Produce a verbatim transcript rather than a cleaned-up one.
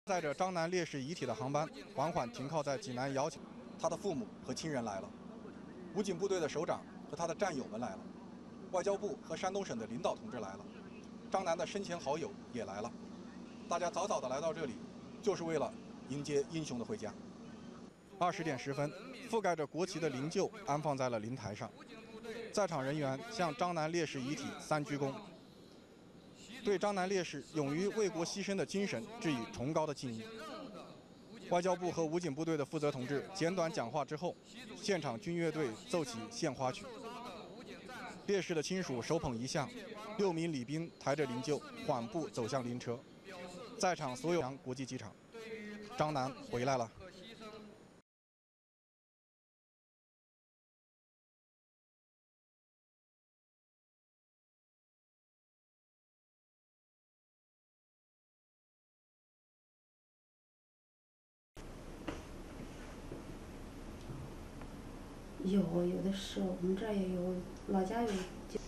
载着张楠烈士遗体的航班缓缓停靠在济南瑶桥，他的父母和亲人来了，武警部队的首长和他的战友们来了，外交部和山东省的领导同志来了，张楠的生前好友也来了，大家早早的来到这里，就是为了迎接英雄的回家。二十点十分，覆盖着国旗的灵柩安放在了灵台上，在场人员向张楠烈士遗体三鞠躬，对张楠烈士勇于为国牺牲的精神致以崇高的敬意。外交部和武警部队的负责同志简短讲话之后，现场军乐队奏起献花曲。烈士的亲属手捧遗像，六名礼宾抬着灵柩缓步走向灵车。在场所有国际机场，张楠回来了。 有有的是，我们这儿也有，老家有。